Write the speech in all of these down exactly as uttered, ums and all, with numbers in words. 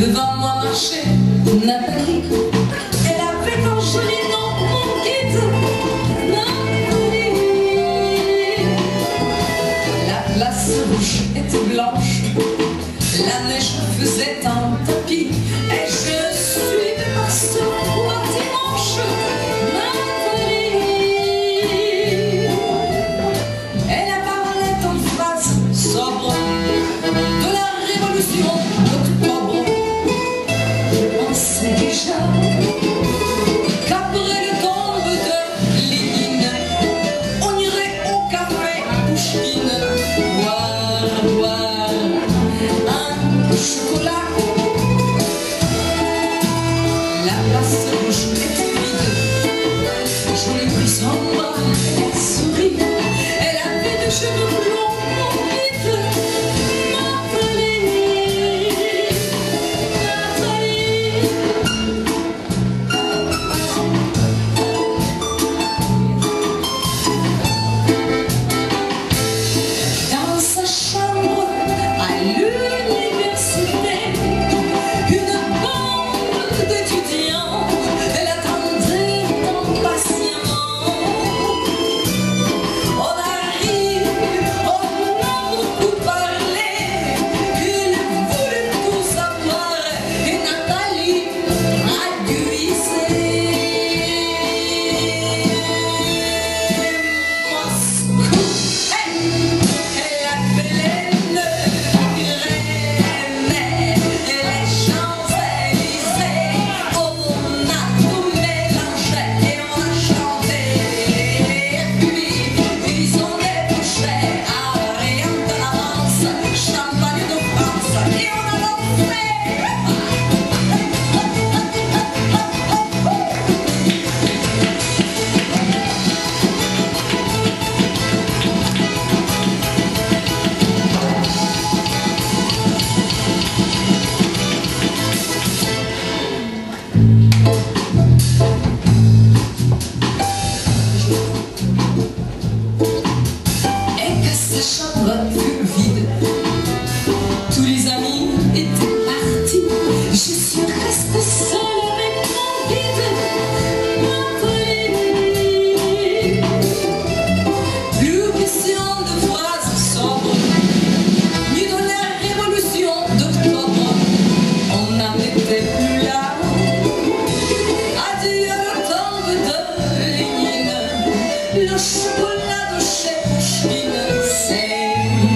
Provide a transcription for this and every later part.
devant moi marchait Nathalie. Elle avait un joli nom, mon guide, Nathalie. La place rouge était blanche, la neige faisait un tapis, et je suis par ce roi dimanche, Nathalie. Elle parlait en phrases sobres de la révolution d'octobre. Je pensais déjà qu'après le tombe de Lénine, on irait au café Pouchkine boire, boire un chocolat. La place rouge était vide, je l'ai pris sans bras, elle sourit. Elle avait des cheveux blonds, mon guide, Nathalie, Nathalie. Dans sa chambre à l'université, une bande d'étudiants, elle attendait impatiemment. On arrive, on a beaucoup parlé, il voulait tout savoir, et Nathalie traduisait. Moscou, hey, elle appelait le Grenelle, les Champs-Élysées, on a tout mélangé et on a chanté. Puis ils ont débouché à rien de l'avance, champagne de France, et on a dansé. Et que sa chambre fut vide, tous les amis étaient partis, je suis restée seule avec mon guide, Nathalie. Plus question de phrases sobres, ni de la révolution d'octobre, on n'en était plus là. Adieu le tombe de Lénine, le chocolat de chez Pouchkine, c'est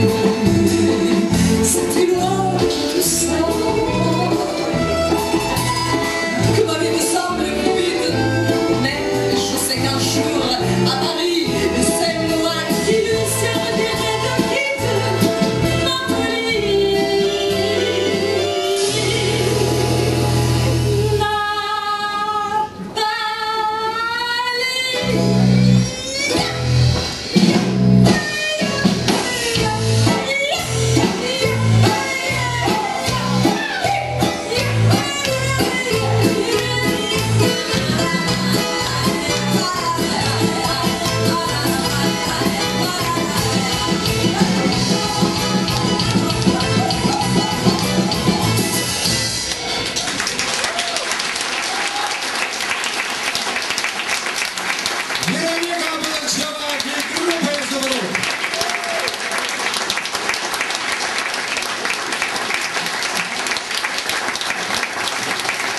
c'était loin tout ça. Que ma vie me semble vide, mais je sais qu'un jour à Paris, c'est moi qui lui servirai de guide, Nathalie,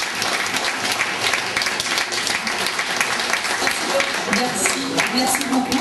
Merci, merci beaucoup.